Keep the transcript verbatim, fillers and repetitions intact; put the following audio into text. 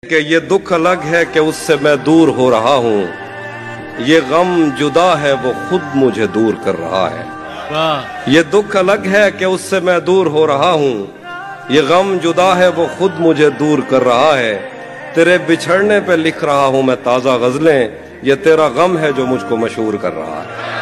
कि ये दुख अलग है कि उससे मैं दूर हो रहा हूँ, ये गम जुदा है वो खुद मुझे दूर कर रहा है। ये दुख अलग है कि उससे मैं दूर हो रहा हूँ, ये गम जुदा है वो खुद मुझे दूर कर रहा है। तेरे बिछड़ने पे लिख रहा हूँ मैं ताज़ा गज़लें, ये तेरा गम है जो मुझको मशहूर कर रहा है।